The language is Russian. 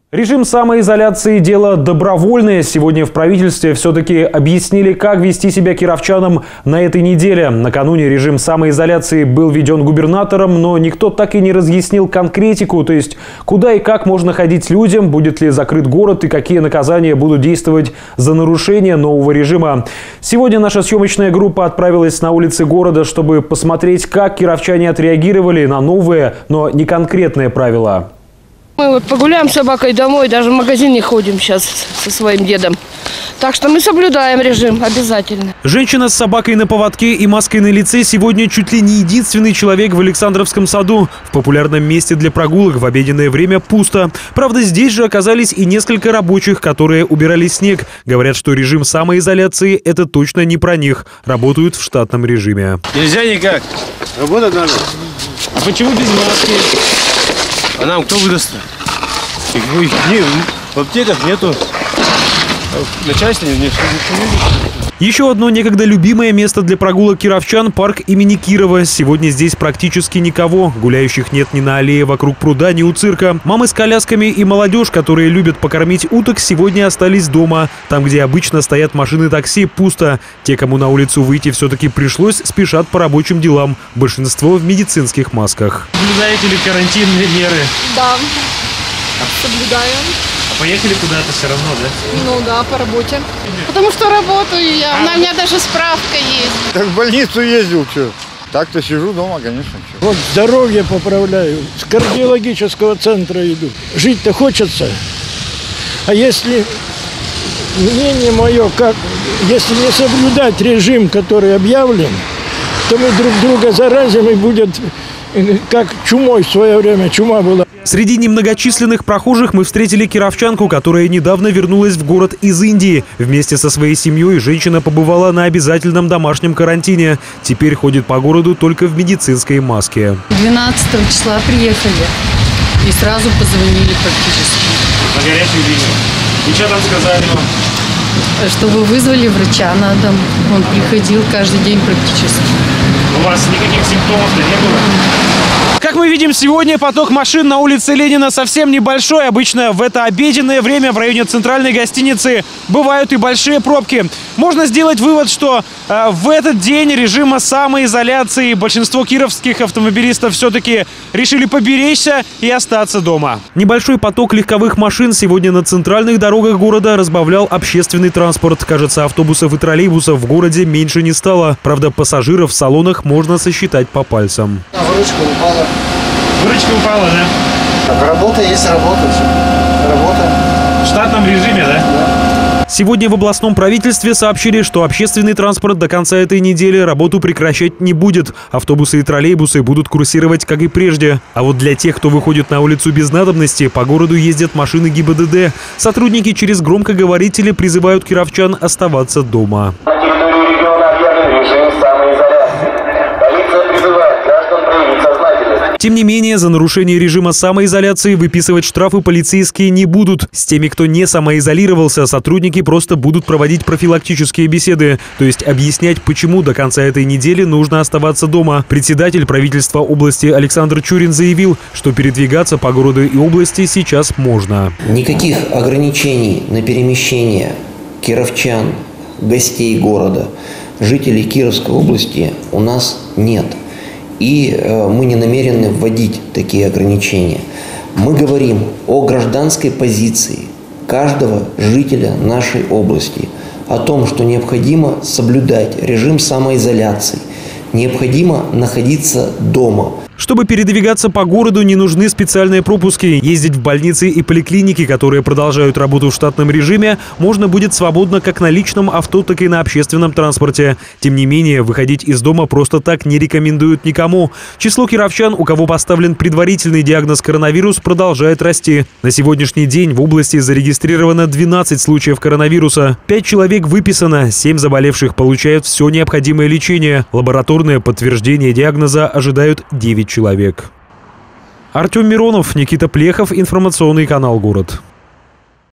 Режим самоизоляции – дело добровольное. Сегодня в правительстве все-таки объяснили, как вести себя кировчанам на этой неделе. Накануне режим самоизоляции был введен губернатором, но никто так и не разъяснил конкретику, то есть куда и как можно ходить людям, будет ли закрыт город и какие наказания будут действовать за нарушение нового режима. Сегодня наша съемочная группа отправилась на улицы города, чтобы посмотреть, как кировчане отреагировали на новые, но не конкретные правила. Мы вот погуляем с собакой домой, даже в магазин не ходим сейчас со своим дедом. Так что мы соблюдаем режим обязательно. Женщина с собакой на поводке и маской на лице сегодня чуть ли не единственный человек в Александровском саду. В популярном месте для прогулок в обеденное время пусто. Правда, здесь же оказались и несколько рабочих, которые убирали снег. Говорят, что режим самоизоляции – это точно не про них. Работают в штатном режиме. Нельзя никак. Работать надо. А почему без маски? А нам кто выдаст? В аптеках нету. В начальстве нет. Еще одно некогда любимое место для прогулок кировчан – парк имени Кирова. Сегодня здесь практически никого. Гуляющих нет ни на аллее вокруг пруда, ни у цирка. Мамы с колясками и молодежь, которые любят покормить уток, сегодня остались дома. Там, где обычно стоят машины такси, пусто. Те, кому на улицу выйти все-таки пришлось, спешат по рабочим делам. Большинство в медицинских масках. Соблюдаете ли карантинные меры? Да, соблюдаем. А поехали куда-то все равно, да? Ну да, по работе. Потому что работаю я, у меня даже справка есть. Так в больницу ездил, что? Так-то сижу дома, конечно. Чё. Вот здоровье поправляю, с кардиологического центра иду. Жить-то хочется. А если, мнение мое, как, если не соблюдать режим, который объявлен, то мы друг друга заразим и будет как чумой в свое время, чума была. Среди немногочисленных прохожих мы встретили кировчанку, которая недавно вернулась в город из Индии. Вместе со своей семьей женщина побывала на обязательном домашнем карантине. Теперь ходит по городу только в медицинской маске. 12 числа приехали и сразу позвонили практически. На горячую линию. И что там сказали вам? Чтобы вызвали врача на дом. Он приходил каждый день практически. У вас никаких симптомов-то не было? Как мы видим, сегодня поток машин на улице Ленина совсем небольшой. Обычно в это обеденное время в районе центральной гостиницы бывают и большие пробки. Можно сделать вывод, что в этот день режима самоизоляции большинство кировских автомобилистов все-таки решили поберечься и остаться дома. Небольшой поток легковых машин сегодня на центральных дорогах города разбавлял общественный транспорт. Кажется, автобусов и троллейбусов в городе меньше не стало. Правда, пассажиров в салонах можно сосчитать по пальцам. Выручка упала. Выручка упала, да? Так, работа есть работа. Работа. В штатном режиме, да? Сегодня в областном правительстве сообщили, что общественный транспорт до конца этой недели работу прекращать не будет. Автобусы и троллейбусы будут курсировать, как и прежде. А вот для тех, кто выходит на улицу без надобности, по городу ездят машины ГИБДД. Сотрудники через громкоговорители призывают кировчан оставаться дома. На территории региона объявлен режим самоизоляции. Полиция призывает граждан проявить сознательность. Тем не менее, за нарушение режима самоизоляции выписывать штрафы полицейские не будут. С теми, кто не самоизолировался, сотрудники просто будут проводить профилактические беседы. То есть объяснять, почему до конца этой недели нужно оставаться дома. Председатель правительства области Александр Чурин заявил, что передвигаться по городу и области сейчас можно. Никаких ограничений на перемещение кировчан, гостей города, жителей Кировской области у нас нет. И мы не намерены вводить такие ограничения. Мы говорим о гражданской позиции каждого жителя нашей области, о том, что необходимо соблюдать режим самоизоляции, необходимо находиться дома. Чтобы передвигаться по городу, не нужны специальные пропуски. Ездить в больницы и поликлиники, которые продолжают работу в штатном режиме, можно будет свободно как на личном авто, так и на общественном транспорте. Тем не менее, выходить из дома просто так не рекомендуют никому. Число кировчан, у кого поставлен предварительный диагноз коронавирус, продолжает расти. На сегодняшний день в области зарегистрировано 12 случаев коронавируса. 5 человек выписано, 7 заболевших получают все необходимое лечение. Лабораторное подтверждение диагноза ожидают 9 человек. Артем Миронов, Никита Плехов, информационный канал «Город».